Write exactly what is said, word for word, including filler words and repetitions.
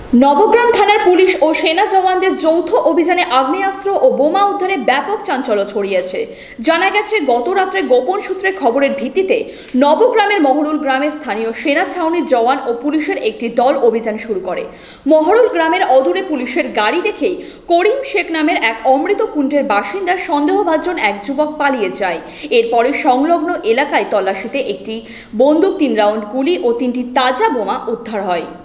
নবগ্রাম থানার পুলিশ ও সেনা জওয়ানদের যৌথ অভিযানে আগ্নেয়াস্ত্র ও বোমা উদ্ধারে ব্যাপক চাঞ্চল্য ছড়িয়েছে। জানা গেছে, গত রাত্রে গোপন সূত্রে খবরের ভিত্তিতে নবগ্রামের মহরুল গ্রামের স্থানীয় সেনা ছাউনির জওয়ান ও পুলিশের একটি দল অভিযান শুরু করে। মহরুল গ্রামের অদূরে পুলিশের গাড়ি দেখেই করিম শেখ নামের এক অমৃত কুণ্ডের বাসিন্দা সন্দেহভাজন এক যুবক পালিয়ে যায়। এরপরে সংলগ্ন এলাকায় তল্লাশিতে একটি বন্দুক, তিন রাউন্ড গুলি ও তিনটি তাজা বোমা উদ্ধার হয়।